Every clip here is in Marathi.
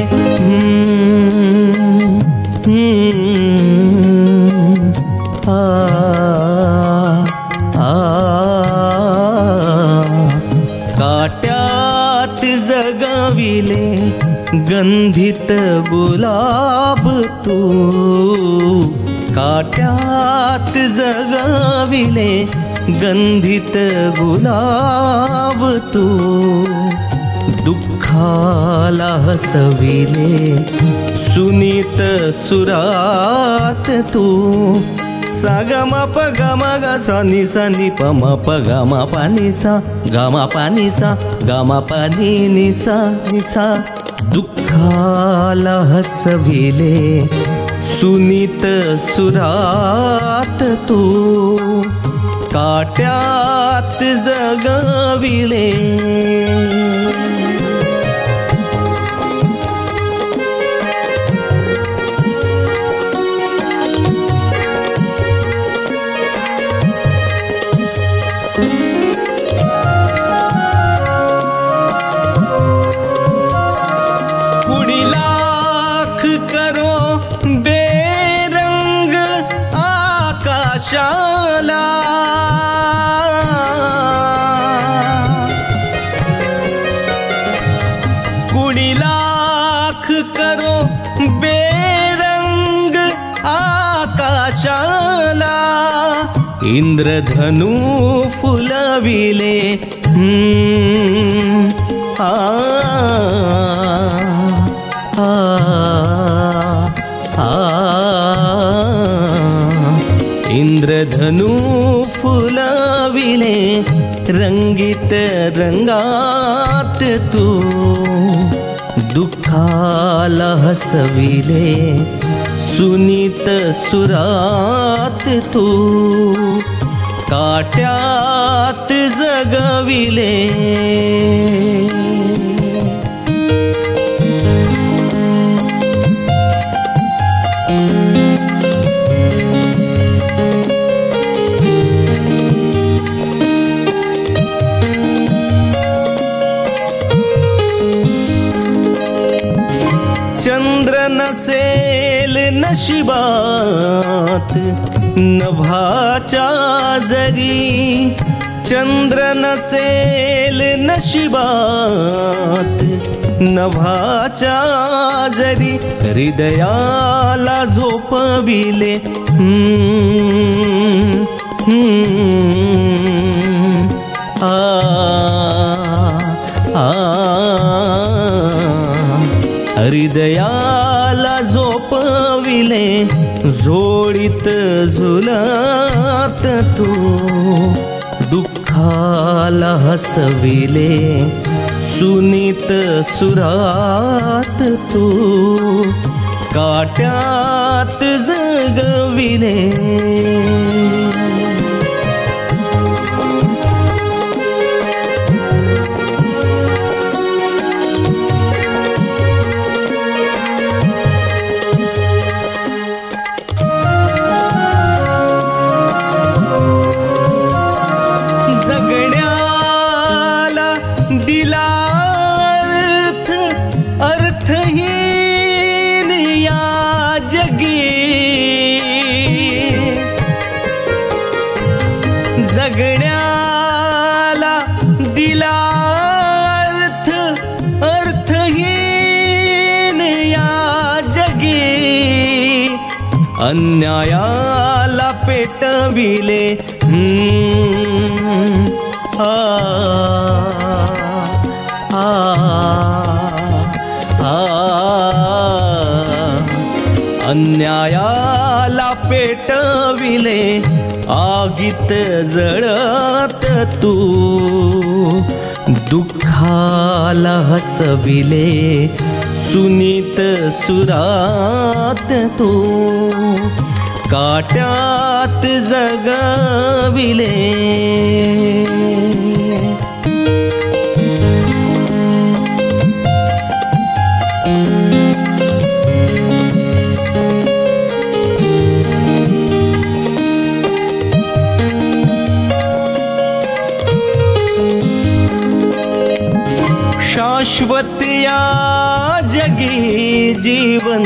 काट्यात जगविले गंधित गुलाब तू, काट्यात जगविले गंधित गुलाब तू, दुःखाला हसविले सुनीत सुरात तू, सा ग म प ग म ग स नि स नि प म प ग म प नि सा ग म प नि सा ग म प नि सा नि सा, दुःखाला हसविले सुनीत सुरात तू, काट्यात जगविले। कुणी लाख करो बेरंग आकाशाला, कुणी लाख करो बेरंग आकाशाला, इंद्रधनु फुलविले आ आ आ, इंद्रधनु फुलविले रंगीत रंगात तू, दुःखाला हसविले सुनीत सुरात तू, काट्यात जगविले। चंद्र नसेल नशिबात नभाच्या जरी, चंद्र नसेल नशिबात नभाच्या जरी, हृदयाला झोपविले आ आ, हृदयाला झोपविले झोळीत झुलत तू, दुःखाला हसविले सुनीत सुरात तू, काट्यात जगविले। दिला अर्थ अर्थहीन या जगी, जगण्याला दिला अर्थ अर्थहीन या जगी, अन्यायाला पेटविले आ आ आ, अन्यायाला पेटविले आगीत जळत तू, दुःखाला हसविले सुनीत सुरात तू, काट्यात जगविले। शाश्वत या जगी जीवन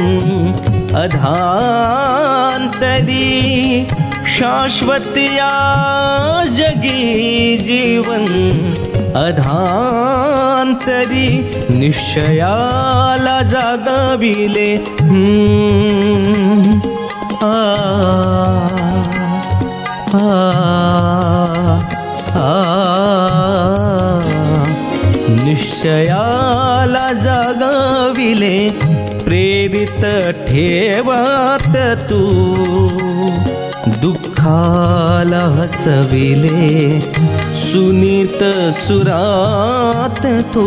अधांतरी शाश्वत या जगी जीवन अधांतरी निश्चयाला जागविले निश्चयाला जागविले प्रेरित ठेवात तू दुःखाला हसविले सुनीत सुरात तू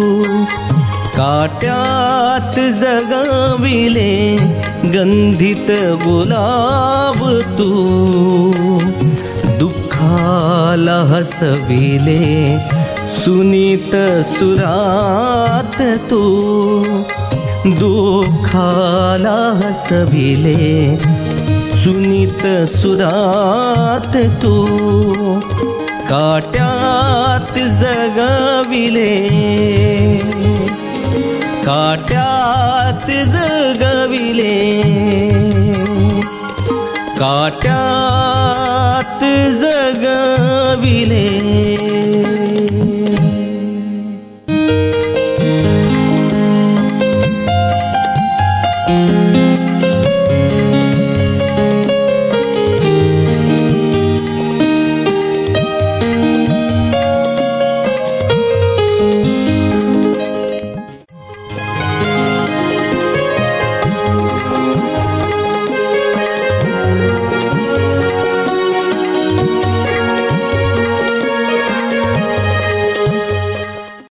काट्यात जगविले गंधित गुलाब तू दुःखाला हसविले सुनीत सुरात तू दुःखाला हसविले सुनीत सुरात तू काट्यात जगविले काट्यात जगविले काट्यात जगविले